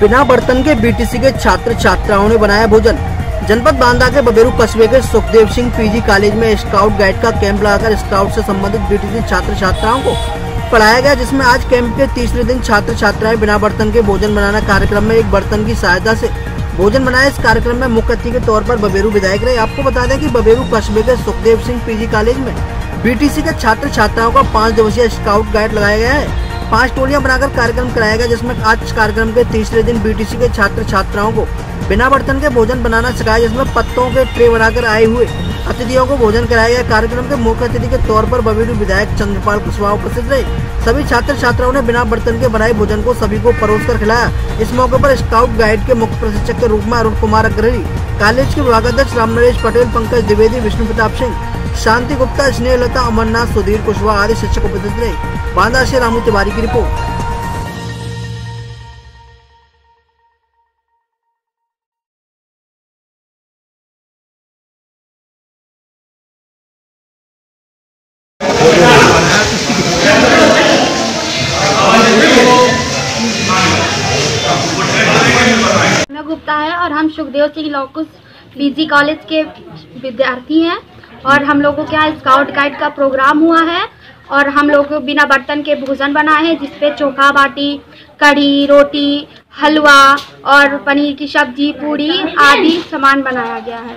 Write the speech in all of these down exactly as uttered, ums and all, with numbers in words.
बिना बर्तन के बीटीसी के छात्र छात्राओं ने बनाया भोजन। जनपद बांदा के बबेरू कस्बे के सुखदेव सिंह पीजी कॉलेज में स्काउट गाइड का कैंप लगाकर स्काउट से संबंधित बीटीसी छात्र छात्राओं को पढ़ाया गया, जिसमें आज कैंप के तीसरे दिन छात्र छात्राएं बिना बर्तन के भोजन बनाना कार्यक्रम में एक बर्तन की सहायता से भोजन बनाया। इस कार्यक्रम में मुख्य अतिथि के तौर पर बबेरू विधायक रहे। आपको बता दें कि बबेरू कस्बे के सुखदेव सिंह पीजी कॉलेज में बीटीसी के छात्र छात्राओं का पाँच दिवसीय स्काउट गाइड लगाया गया है। पांच टोलियां बनाकर कार्यक्रम कराया गया, जिसमें आज कार्यक्रम के तीसरे दिन बीटीसी के छात्र छात्राओं को बिना बर्तन के भोजन बनाना सिखाया, जिसमें पत्तों के ट्रे बनाकर आए हुए अतिथियों को भोजन कराया गया। कार्यक्रम के मुख्य अतिथि के तौर पर बबेरू विधायक चंद्रपाल कुशवाहा उपस्थित रहे। सभी छात्र छात्राओं ने बिना बर्तन के बनाए भोजन को सभी को परोस कर खिलाया। इस मौके पर स्काउट गाइड के मुख्य प्रशिक्षक के रूप में अरुण कुमार अग्रही, कॉलेज के विभागाध्यक्ष राम नरेश पटेल, पंकज द्विवेदी, विष्णु प्रताप सिंह, शांति गुप्ता, स्नेहलता, अमरनाथ, सुधीर कुशवाहा आदि शिक्षक उपस्थित रहे। बांदा से रामू तिवारी की रिपोर्ट। गुप्ता है और हम सुखदेव सिंह लॉकुस पीजी कॉलेज के विद्यार्थी हैं और हम लोगों के यहाँ स्काउट गाइड का प्रोग्राम हुआ है और हम लोग बिना बर्तन के भोजन बनाए हैं, जिसपे चोखा बाटी, कढ़ी, रोटी, हलवा और पनीर की सब्जी, पूरी आदि सामान बनाया गया है।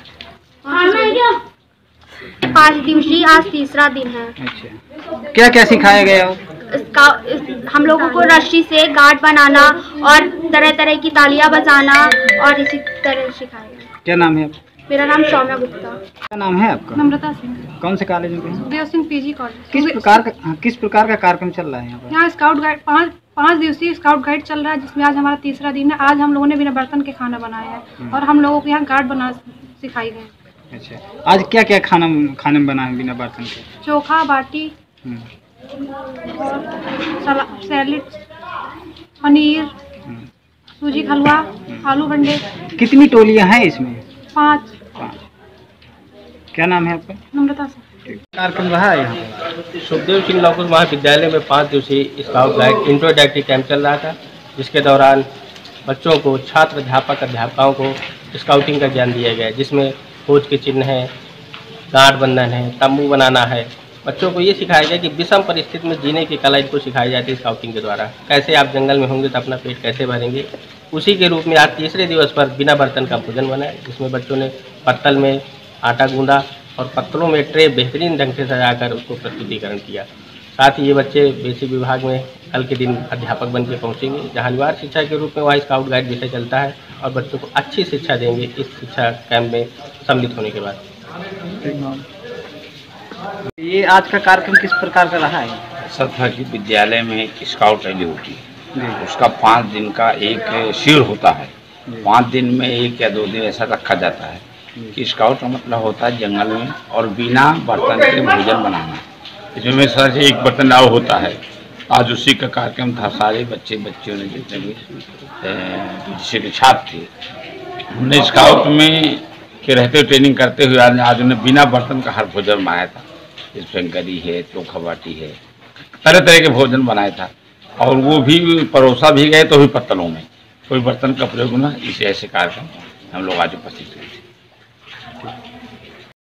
पाँच दिवसीय आज तीसरा दिन है। अच्छा, क्या क्या सिखाया गया? हम लोगों को रस्सी से गार्ड बनाना और तरह तरह की तालियां बजाना और इसी तरह सिखाया गया। क्या नाम है आपका? मेरा नाम सौम्या गुप्ता। क्या नाम है आपका? नम्रता सिंह। कौन से कॉलेज में? Sukhdev Singh PG college. किस प्रकार का किस प्रकार का कार्यक्रम चल रहा है यहाँ पर? यहाँ स्काउट गाइड पाँच पाँच दिवसीय स्काउट गाइड चल रहा है, जिसमें आज हमारा तीसरा दिन है। आज हम लोगों ने बिना बर्तन के खाना बनाया है और हम लोगों को यहाँ गार्ड बना सिखाई गए। अच्छा, आज क्या क्या खाना खाने में बना है बिना बर्तन के? चोखा बाटी, सैलेड, पनीर, सूजी का हलवा, आलू बंडे। कितनी टोलियां हैं इसमें? पाँच। पाँच। क्या नाम है आपका? नम्रता सिंह। कार्यक्रम रहा है यहाँ पे? सुखदेव सिंह लॉकुस महाविद्यालय में पाँच दिवसीय स्काउट गाइड इंट्रोडक्टरी कैंप चल रहा था, जिसके दौरान बच्चों को, छात्र अध्यापक अध्यापकों को स्काउटिंग का ज्ञान दिया गया, जिसमें फौज के चिन्ह है, गांठ बंधन है, तंबू बनाना है। बच्चों को ये सिखाया गया कि विषम परिस्थिति में जीने की कला इनको सिखाई जाती है स्काउटिंग के द्वारा। कैसे आप जंगल में होंगे तो अपना पेट कैसे भरेंगे, उसी के रूप में आज तीसरे दिवस पर बिना बर्तन का भोजन बनाया, जिसमें बच्चों ने पत्तल में आटा गूंदा और पत्तलों में ट्रे बेहतरीन ढंग से सजाकर उसको प्रस्तुतिकरण किया। साथ ही ये बच्चे बेसिक विभाग में कल के दिन अध्यापक बन के पहुँचेंगे, जहाँ अनिवार्य शिक्षा के रूप में वहाँ स्काउट गाइड विषय चलता है और बच्चों को अच्छी शिक्षा देंगे इस शिक्षा कैंप में सम्मिलित होने के बाद। ये आज का कार्यक्रम किस प्रकार का रहा है? सतफाकी विद्यालय में स्काउट रैली होती है, उसका पाँच दिन का एक शिविर होता है। पाँच दिन में एक या दो दिन ऐसा रखा जाता है कि स्काउट का मतलब होता है जंगल में और बिना बर्तन के भोजन बनाना। इसमें सर से एक बर्तन आव होता है। आज उसी का कार्यक्रम था। सारे बच्चे बच्चियों ने जितने भी जिससे के छात्र थे, उन्होंने स्काउट में के रहते हुए ट्रेनिंग करते हुए आज आज उन्हें बिना बर्तन का हर भोजन बनाया था। इसमें कढ़ी है, चोखा बाटी है, तरह तरह के भोजन बनाया था और वो भी परोसा भी गए तो भी पत्तलों में, कोई बर्तन का प्रयोग न। इसे ऐसे कार्यक्रम हम लोग आज उपस्थित हुए।